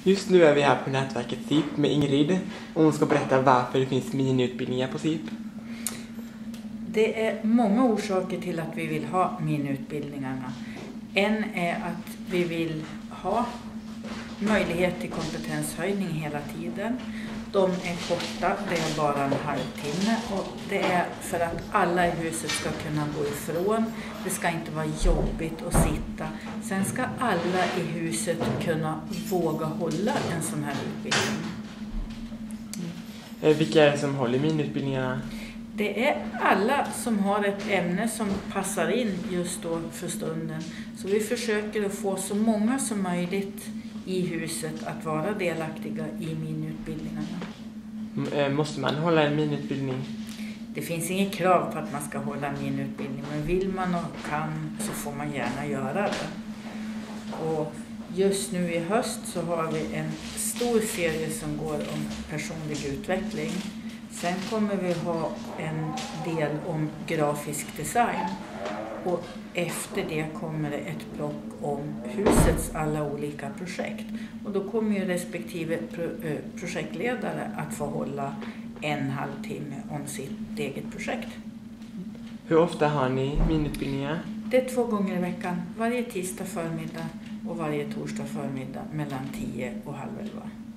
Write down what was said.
Just nu är vi här på nätverket SIP med Ingrid och hon ska berätta varför det finns miniutbildningar på SIP. Det är många orsaker till att vi vill ha miniutbildningarna. En är att vi vill ha möjlighet till kompetenshöjning hela tiden. De är korta, det är bara en halvtimme och det är för att alla i huset ska kunna gå ifrån. Det ska inte vara jobbigt att sitta. Sen ska alla i huset kunna våga hålla en sån här utbildning. Vilka är det som håller miniutbildningarna? Det är alla som har ett ämne som passar in just då för stunden. Så vi försöker att få så många som möjligt i huset att vara delaktiga i miniutbildningarna. Måste man hålla en miniutbildning? Det finns inget krav på att man ska hålla en miniutbildning, men vill man och kan så får man gärna göra det. Och just nu i höst så har vi en stor serie som går om personlig utveckling. Sen kommer vi ha en del om grafisk design. Och efter det kommer det ett block om husets alla olika projekt. Och då kommer ju respektive projektledare att få hålla en halvtimme om sitt eget projekt. Hur ofta har ni miniutbildningar? Det är 2 gånger i veckan. Varje tisdag förmiddag och varje torsdag förmiddag mellan 10 och halv 11.